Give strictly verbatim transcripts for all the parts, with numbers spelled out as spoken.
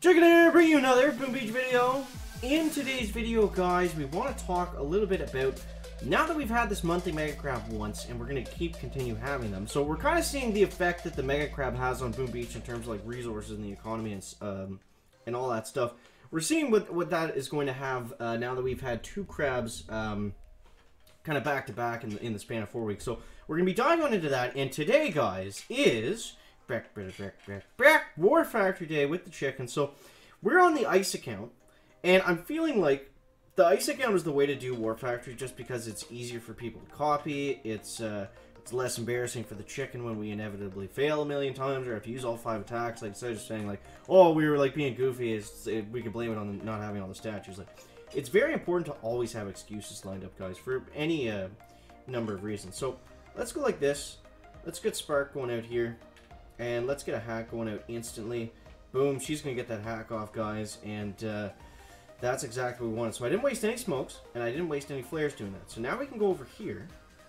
Chicken here, bring you another Boom Beach video. In today's video, guys, we want to talk a little bit about, now that we've had this monthly Mega Crab once, and we're going to keep continue having them, so we're kind of seeing the effect that the Mega Crab has on Boom Beach in terms of like resources and the economy and um, and all that stuff. We're seeing what, what that is going to have uh, now that we've had two crabs um, kind of back to back in the, in the span of four weeks. So we're going to be diving into that, and today, guys, is back, back, back, back, back, War Factory Day with the chicken. So we're on the ice account, and I'm feeling like the ice account is the way to do War Factory just because it's easier for people to copy. It's uh, it's less embarrassing for the chicken when we inevitably fail a million times or have to use all five attacks. Like, instead of just saying like, oh, we were like being goofy, it's, it, we could blame it on not having all the statues. Like, it's very important to always have excuses lined up, guys, for any uh, number of reasons. So let's go like this. Let's get Spark going out here, and let's get a hack going out instantly. Boom, she's gonna get that hack off, guys, and uh, that's exactly what we wanted. So I didn't waste any smokes, and I didn't waste any flares doing that. So now we can go over here,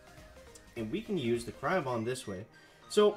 and we can use the Cryo-Bomb this way. So,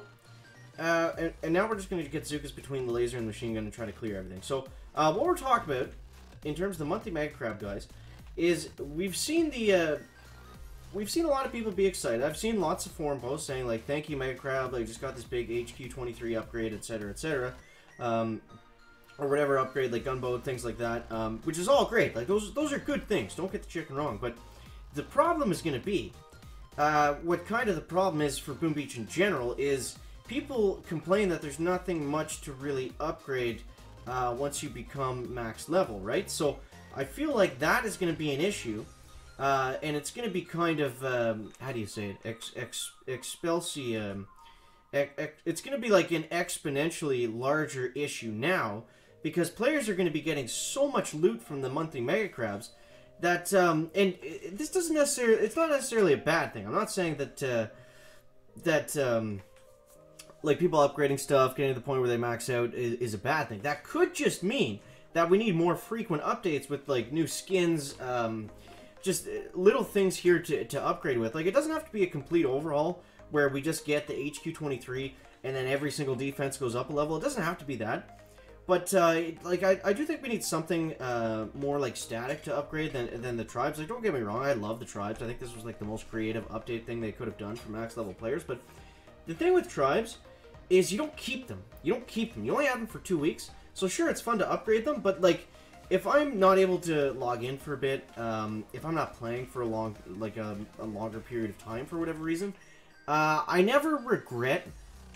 uh, and, and now we're just going to get Zookas between the laser and the machine gun and try to clear everything. So, uh, what we're talking about, in terms of the monthly Mega Crab, guys, is we've seen the, uh, we've seen a lot of people be excited. I've seen lots of forum posts saying, like, thank you, Mega Crab, like, just got this big H Q twenty-three upgrade, et cetera, et cetera. Um, or whatever upgrade, like gunboat, things like that, um, which is all great. Like, those, those are good things. Don't get the chicken wrong. But the problem is going to be, uh, what kind of the problem is for Boom Beach in general is people complain that there's nothing much to really upgrade uh, once you become max level, right? So I feel like that is going to be an issue, uh, and it's going to be kind of, um, how do you say it, ex, ex, expelsium, ex, ex, it's going to be like an exponentially larger issue now, because players are going to be getting so much loot from the monthly Mega Crabs that, um, and this doesn't necessarily, it's not necessarily a bad thing. I'm not saying that, uh, that, um, like, people upgrading stuff, getting to the point where they max out is, is a bad thing. That could just mean that we need more frequent updates with, like, new skins, um, just little things here to, to upgrade with. Like, it doesn't have to be a complete overhaul where we just get the H Q twenty-three and then every single defense goes up a level. It doesn't have to be that. But, uh, like, I, I do think we need something, uh, more, like, static to upgrade than, than the tribes. Like, don't get me wrong, I love the tribes. I think this was, like, the most creative update thing they could have done for max-level players. But the thing with tribes is you don't keep them. You don't keep them. You only have them for two weeks. So, sure, it's fun to upgrade them, but, like, if I'm not able to log in for a bit, um, if I'm not playing for a long, like, a, a longer period of time for whatever reason, uh, I never regret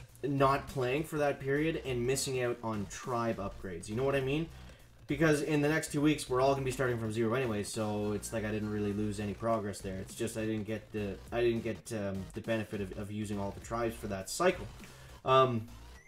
not playing for that period and missing out on tribe upgrades. You know what I mean? Because in the next two weeks, we're all going to be starting from zero anyway, so it's like I didn't really lose any progress there. It's just I didn't get the I didn't get um, the benefit of, of using all the tribes for that cycle. Um,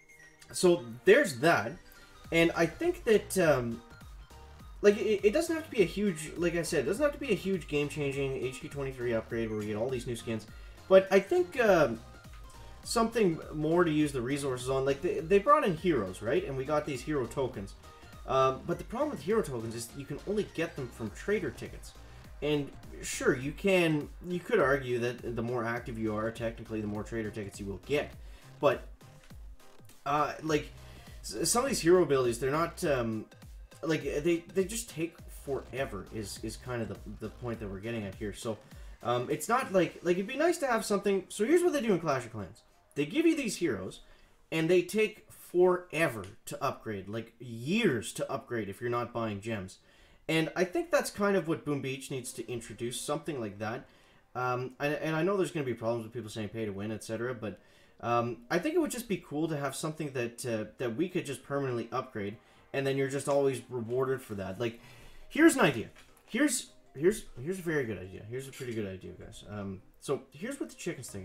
so there's that, and I think that um, like it, it doesn't have to be a huge, like I said, it doesn't have to be a huge game-changing H Q twenty-three upgrade where we get all these new skins, but I think um, something more to use the resources on. Like, they, they brought in heroes, right? And we got these hero tokens. Um, but the problem with hero tokens is you can only get them from trader tickets. And sure, you can, you could argue that the more active you are, technically, the more trader tickets you will get. But, uh, like, some of these hero abilities, they're not, um, like, they, they just take forever is, is kind of the, the point that we're getting at here. So, um, it's not like, like, it'd be nice to have something. So here's what they do in Clash of Clans. They give you these heroes, and they take forever to upgrade, like years to upgrade if you're not buying gems. And I think that's kind of what Boom Beach needs to introduce, something like that. Um, and, and I know there's going to be problems with people saying pay to win, et cetera. But um, I think it would just be cool to have something that uh, that we could just permanently upgrade, and then you're just always rewarded for that. Like, here's an idea. Here's here's here's a very good idea. Here's a pretty good idea, guys. Um, so here's what the chicken's thinking.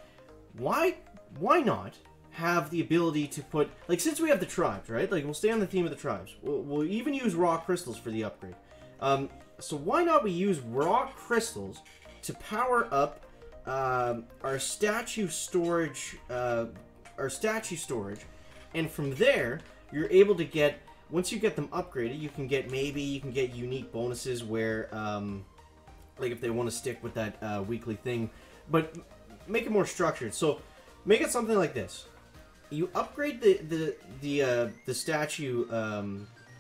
Why, why not have the ability to put, like, since we have the tribes, right? Like, we'll stay on the theme of the tribes. We'll, we'll even use raw crystals for the upgrade. Um, so why not we use raw crystals to power up um, our statue storage, uh, our statue storage, and from there, you're able to get, once you get them upgraded, you can get, maybe you can get unique bonuses where, um, like, if they want to stick with that uh, weekly thing, but make it more structured. So make it something like this. You upgrade the the the uh, the statue um,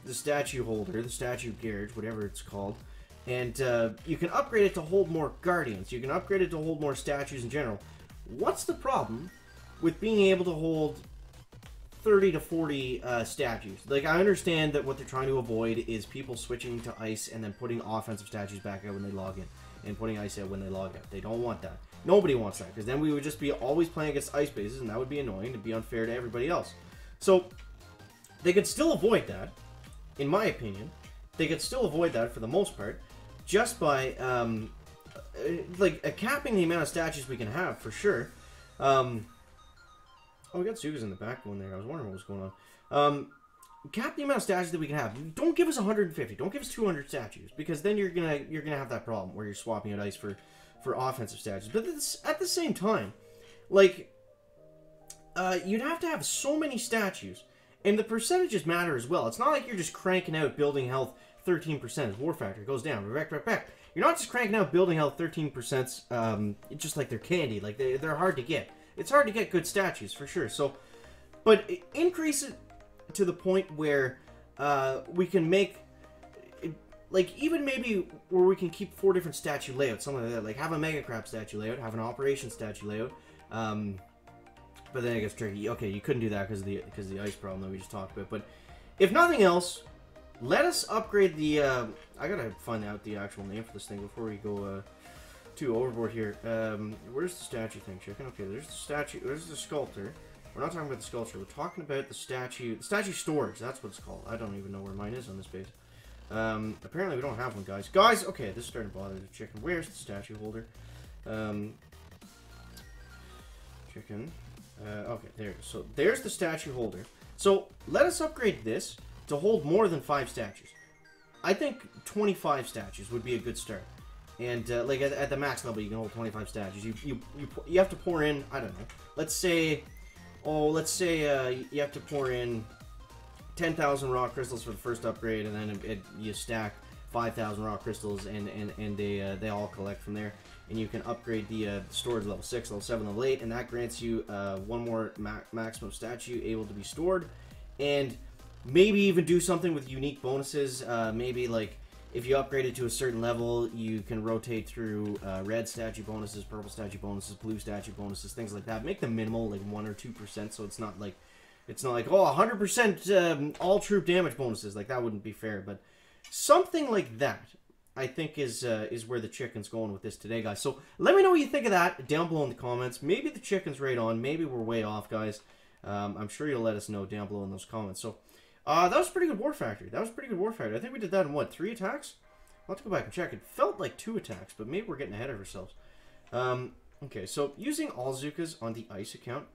the statue holder, the statue garage, whatever it's called, and uh, you can upgrade it to hold more guardians. You can upgrade it to hold more statues in general. What's the problem with being able to hold thirty to forty uh, statues? Like, I understand that what they're trying to avoid is people switching to ice and then putting offensive statues back out when they log in, and putting ice out when they log out. They don't want that. Nobody wants that, because then we would just be always playing against ice bases, and that would be annoying. It'd be unfair to everybody else. So, they could still avoid that, in my opinion. They could still avoid that, for the most part, just by, um, like, uh, capping the amount of statues we can have, for sure. Um, oh, we got Zugas in the back going there. I was wondering what was going on. Um, cap the amount of statues that we can have. Don't give us one hundred fifty. Don't give us two hundred statues, because then you're gonna you're gonna have that problem where you're swapping out ice for for offensive statues. But this, at the same time, like, uh, you'd have to have so many statues, and the percentages matter as well. It's not like you're just cranking out building health thirteen percent as War Factor goes down. Back, back, back. You're not just cranking out building health thirteen percent um, just like they're candy. Like, they, they're hard to get. It's hard to get good statues, for sure. So, but increase it to the point where uh, we can make, like, even maybe where we can keep four different statue layouts, something like that. Like, have a Mega Crab statue layout, have an Operation statue layout. Um, but then it gets tricky. Okay, you couldn't do that because of the because of the ice problem that we just talked about. But if nothing else, let us upgrade the. Uh, I gotta find out the actual name for this thing before we go uh, too overboard here. Um, where's the statue thing, chicken? Okay, there's the statue. There's the sculptor. We're not talking about the sculpture. We're talking about the statue. The statue storage. That's what it's called. I don't even know where mine is on this page. Um, apparently we don't have one, guys. Guys, okay, this is starting to bother the chicken. Where's the statue holder? Um, chicken. Uh, okay, there it is. So there's the statue holder. So let us upgrade this to hold more than five statues. I think twenty-five statues would be a good start. And uh, like at, at the max level, you can hold twenty-five statues. You you you you have to pour in. I don't know. Let's say, oh, let's say uh, you have to pour in ten thousand raw crystals for the first upgrade, and then it, it, you stack five thousand raw crystals, and and and they uh, they all collect from there. And you can upgrade the uh, storage level six, level seven, level eight, and that grants you uh, one more ma maximum statue able to be stored, and maybe even do something with unique bonuses. Uh, maybe like if you upgrade it to a certain level, you can rotate through uh, red statue bonuses, purple statue bonuses, blue statue bonuses, things like that. Make them minimal, like one or two percent, so it's not like it's not like oh one hundred percent um, all troop damage bonuses. Like that wouldn't be fair, but something like that, I think, is uh, is where the chicken's going with this today, guys. So let me know what you think of that down below in the comments. Maybe the chicken's right on. Maybe we're way off, guys. Um, I'm sure you'll let us know down below in those comments. So uh, that was pretty good War Factory. That was pretty good War Factory. I think we did that in, what, three attacks? I'll have to go back and check. It felt like two attacks, but maybe we're getting ahead of ourselves. Um, okay, so using all Zukas on the ice account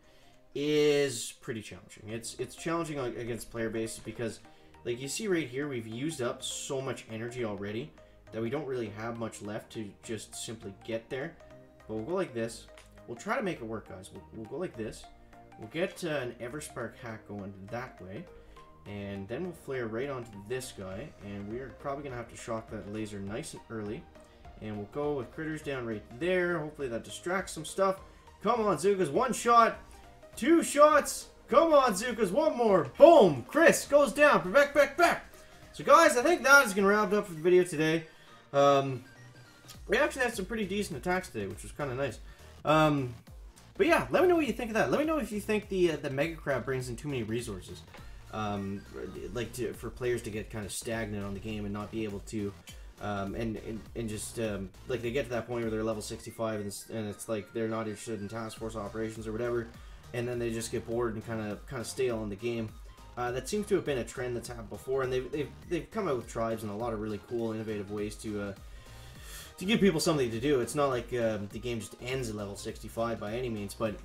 is pretty challenging. It's, it's challenging against player bases because, like you see right here, we've used up so much energy already that we don't really have much left to just simply get there. But we'll go like this. We'll try to make it work, guys. We'll, we'll go like this. We'll get uh, an Everspark hack going that way. And then we'll flare right onto this guy. And we're probably going to have to shock that laser nice and early. And we'll go with critters down right there. Hopefully that distracts some stuff. Come on, Zukas. One shot. Two shots. Come on, Zukas. One more. Boom. Chris goes down. Back, back, back. So, guys, I think that is going to wrap it up for the video today. Um, we actually had some pretty decent attacks today, which was kind of nice. Um, but yeah, let me know what you think of that. Let me know if you think the uh, the Mega Crab brings in too many resources, um, like to, for players to get kind of stagnant on the game and not be able to, um, and, and and just um, like they get to that point where they're level sixty-five and it's, and it's like they're not interested in task force operations or whatever, and then they just get bored and kind of kind of stale in the game. Uh, that seems to have been a trend that's happened before, and they've, they've, they've come out with tribes and a lot of really cool, innovative ways to uh, to give people something to do. It's not like uh, the game just ends at level sixty-five by any means, but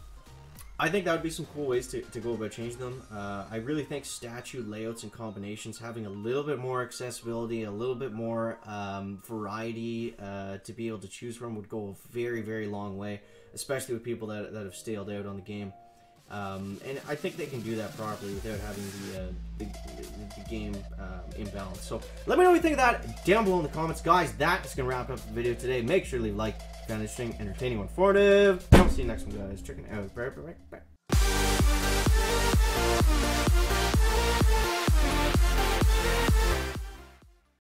I think that would be some cool ways to, to go about changing them. Uh, I really think statue layouts and combinations, having a little bit more accessibility, a little bit more um, variety uh, to be able to choose from would go a very, very long way, especially with people that, that have staled out on the game. Um, and I think they can do that properly without having the, uh, the, the, the game uh, imbalanced. So let me know what you think of that down below in the comments. Guys, that is going to wrap up the video today. Make sure to leave a like, found interesting, entertaining, or informative. I'll see you next one, guys. Checking out. Bye, bye, bye.